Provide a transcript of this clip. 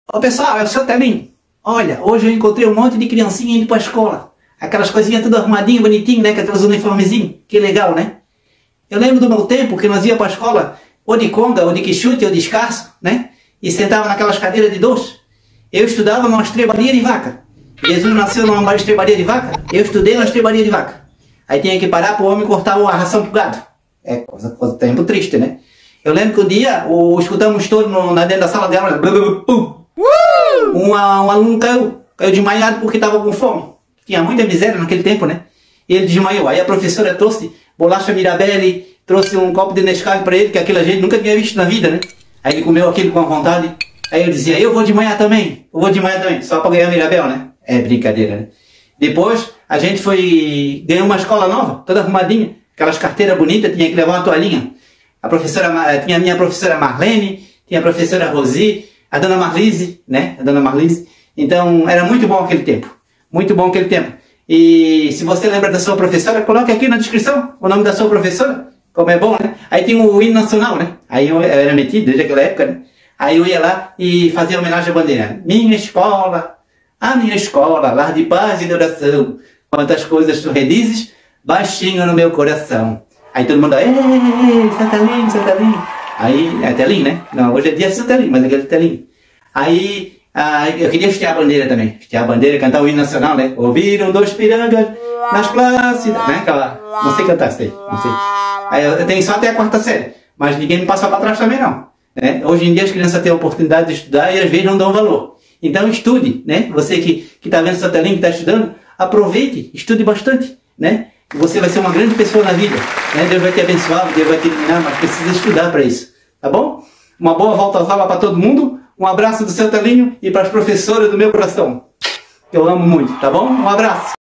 Ô pessoal, é o seu Telinho. Olha, hoje eu encontrei um monte de criancinha indo pra escola. Aquelas coisinhas tudo arrumadinho, bonitinho, né? Com aqueles uniformezinhos. Que legal, né? Eu lembro do meu tempo que nós ia pra escola ou de conga, ou de quichute, ou de escarço, né? E sentava naquelas cadeiras de doce. Eu estudava numa estrebaria de vaca. Jesus nasceu numa estrebaria de vaca. Eu estudei numa estrebaria de vaca. Aí tinha que parar pro homem cortar a ração pro gado. É coisa tempo triste, né? Eu lembro que um dia escutamos todos dentro da sala de aula. Um aluno caiu desmaiado porque estava com fome. Tinha muita miséria naquele tempo, né? E ele desmaiou. Aí a professora trouxe bolacha Mirabelle, trouxe um copo de Nescau para ele, que aquilo a gente nunca tinha visto na vida, né? Aí ele comeu aquilo com vontade. Aí eu dizia, eu vou desmaiar também. Eu vou desmaiar também. Só para ganhar Mirabelle, né? É brincadeira, né? Depois a gente ganhou uma escola nova, toda arrumadinha. Aquelas carteiras bonitas, tinha que levar uma toalhinha. Tinha a minha professora Marlene, tinha a professora Rosi, a dona Marlise, né? A dona Marlise. Então, era muito bom aquele tempo. Muito bom aquele tempo. E se você lembra da sua professora, coloque aqui na descrição o nome da sua professora. Como é bom, né? Aí tinha o hino nacional, né? Aí eu era metido desde aquela época, né? Aí eu ia lá e fazia homenagem à bandeira. Minha escola, a minha escola, lar de paz e de oração. Quantas coisas tu redizes, baixinho no meu coração. Aí todo mundo, ei, Santelinho, Santelinho. Aí, é Telinho, né? Não, hoje é dia de Santelinho, mas aquele Telinho. Aí, eu queria hastear a bandeira também. Hastear a bandeira, cantar o hino nacional, né? Ouviram dois pirangas nas praças, né? Aquela, não sei cantar isso aí, não sei. Aí eu tenho só até a quarta série, mas ninguém me passa para trás também não. Né? Hoje em dia as crianças têm a oportunidade de estudar e às vezes não dão valor. Então estude, né? Você que está vendo Santelinho, que está estudando, aproveite, estude bastante, né? Você vai ser uma grande pessoa na vida, né? Deus vai te abençoar, Deus vai te iluminar, mas precisa estudar para isso, tá bom? Uma boa volta às aulas para todo mundo, um abraço do seu Telinho e para as professoras do meu coração, que eu amo muito, tá bom? Um abraço!